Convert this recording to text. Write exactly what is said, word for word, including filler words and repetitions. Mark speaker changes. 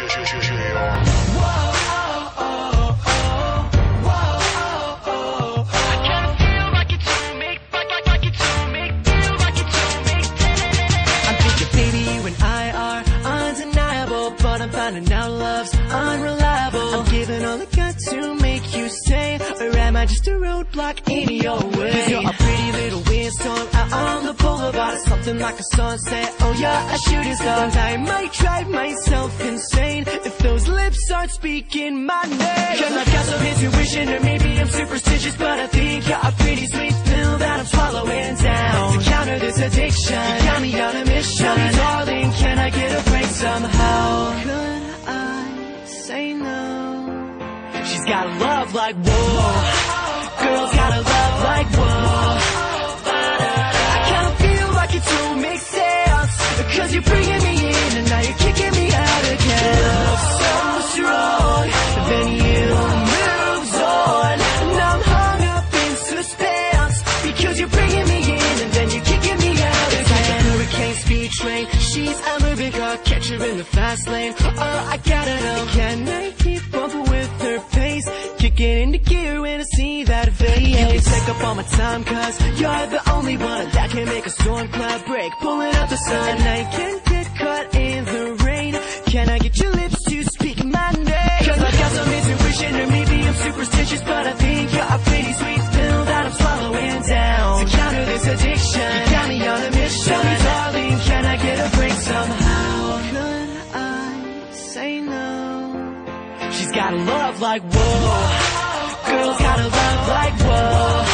Speaker 1: I'm finding out love's unreliable. I'm giving all I got to make you stay, or am I just a roadblock in your way? Cause you're a pretty little windstorm out on the boulevard. It's something like a sunset, oh yeah, a shooting star. And I might drive myself insane if those lips aren't speaking my name. Cause I've got some intuition, or maybe I'm superstitious, but I think you're a pretty sweet pill that I'm swallowing down. To counter this addiction, you got me on a mission. Tell me, darling, can I get a break somehow? Could I say no? She's got a love like whoa. Girls got a love like whoa. I kinda feel like it don't make sense, cause you're bringing me in and now you're kicking me out again. Love so strong, then you moves on, and I'm hung up in suspense, because you're bringing me in and then you're kicking me out again. It's like a hurricane speed train, she's a moving car, catch her in the fast lane. Oh, I gotta know, can I keep up with her pace? Kicking into gear when I see that face. You can take up all my time, cause you're the only one that can make a storm cloud break, pulling out the sun. And I can't get caught in the rain. Can I get your lips to speak my name? Cause I've got some intuition, or maybe I'm superstitious, but I think you're a pretty sweet pill that I'm swallowing down. To counter this addiction, you got me on a mission. Tell me, darling, can I get a break somehow? Could I say no? She's got a love like whoa. Girls got a love like whoa.